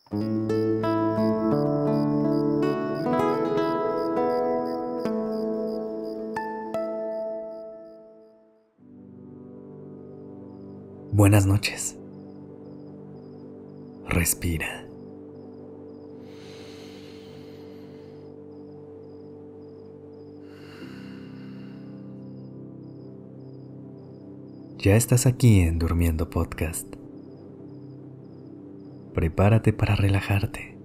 Buenas noches. Respira. Ya estás aquí en Durmiendo Podcast. Prepárate para relajarte.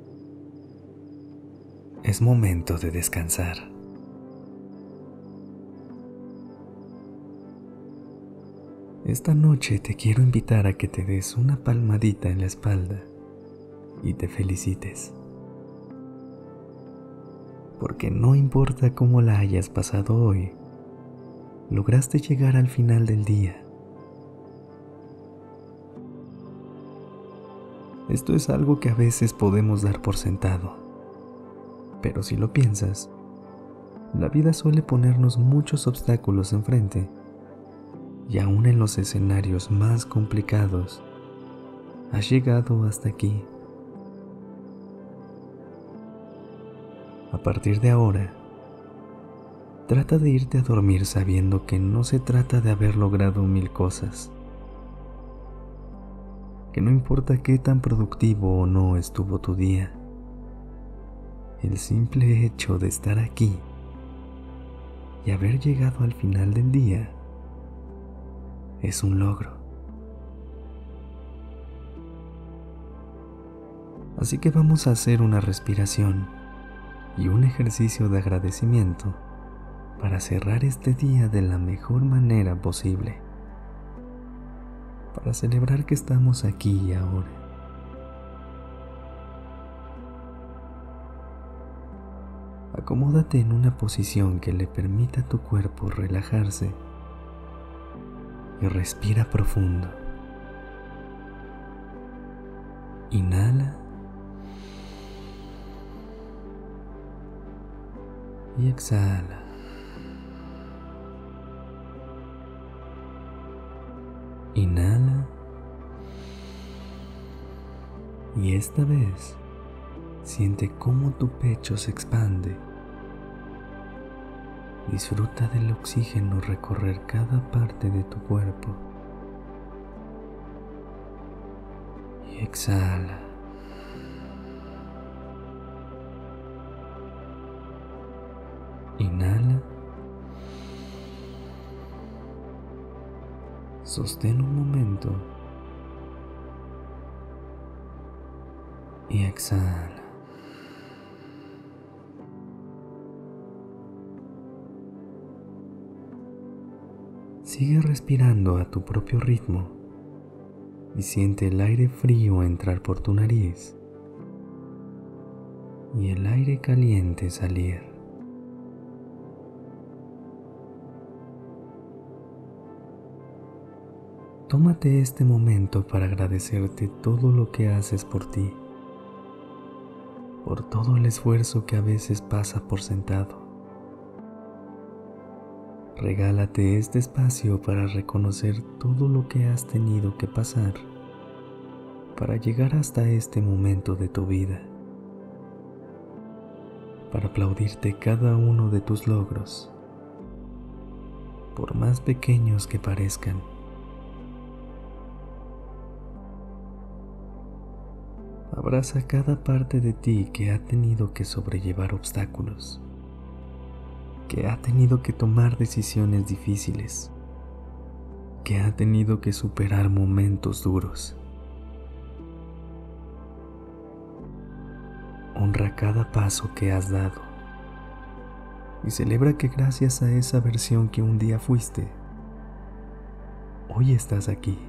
Es momento de descansar. Esta noche te quiero invitar a que te des una palmadita en la espalda y te felicites. Porque no importa cómo la hayas pasado hoy, lograste llegar al final del día. Esto es algo que a veces podemos dar por sentado, pero si lo piensas, la vida suele ponernos muchos obstáculos enfrente. Y aún en los escenarios más complicados, has llegado hasta aquí. A partir de ahora, trata de irte a dormir sabiendo que no se trata de haber logrado 1000 cosas. Que no importa qué tan productivo o no estuvo tu día, el simple hecho de estar aquí y haber llegado al final del día es un logro. Así que vamos a hacer una respiración y un ejercicio de agradecimiento para cerrar este día de la mejor manera posible, para celebrar que estamos aquí y ahora. Acomódate en una posición que le permita a tu cuerpo relajarse y respira profundo. Inhala y exhala. Inhala y esta vez siente cómo tu pecho se expande. Disfruta del oxígeno recorrer cada parte de tu cuerpo. Y exhala. Inhala. Sostén un momento. Y exhala. Sigue respirando a tu propio ritmo y siente el aire frío entrar por tu nariz y el aire caliente salir. Tómate este momento para agradecerte todo lo que haces por ti, por todo el esfuerzo que a veces pasa por sentado. Regálate este espacio para reconocer todo lo que has tenido que pasar para llegar hasta este momento de tu vida, para aplaudirte cada uno de tus logros, por más pequeños que parezcan. Abraza cada parte de ti que ha tenido que sobrellevar obstáculos, que ha tenido que tomar decisiones difíciles, que ha tenido que superar momentos duros. Honra cada paso que has dado y celebra que gracias a esa versión que un día fuiste, hoy estás aquí.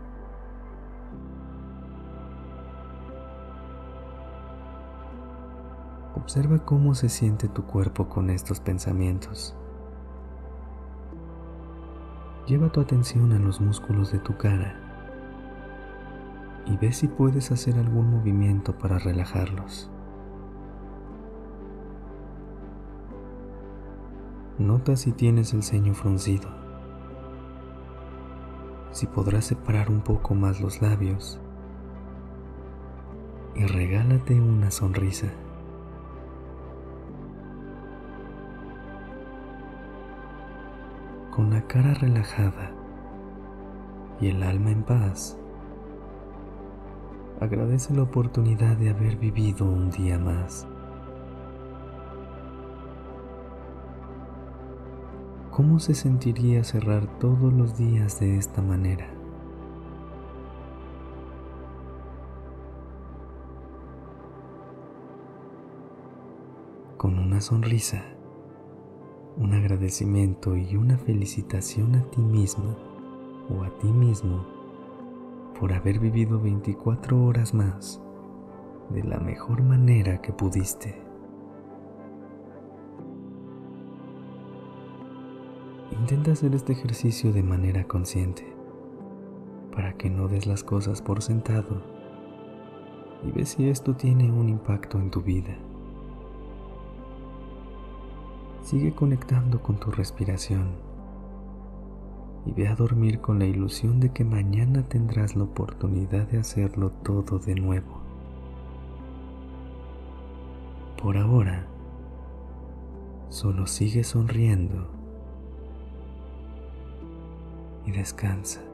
Observa cómo se siente tu cuerpo con estos pensamientos. Lleva tu atención a los músculos de tu cara y ve si puedes hacer algún movimiento para relajarlos. Nota si tienes el ceño fruncido, si podrás separar un poco más los labios y regálate una sonrisa. Con la cara relajada y el alma en paz, agradece la oportunidad de haber vivido un día más. ¿Cómo se sentiría cerrar todos los días de esta manera? Con una sonrisa, un agradecimiento y una felicitación a ti misma o a ti mismo por haber vivido 24 horas más de la mejor manera que pudiste. Intenta hacer este ejercicio de manera consciente para que no des las cosas por sentado y ve si esto tiene un impacto en tu vida. Sigue conectando con tu respiración y ve a dormir con la ilusión de que mañana tendrás la oportunidad de hacerlo todo de nuevo. Por ahora, solo sigue sonriendo y descansa.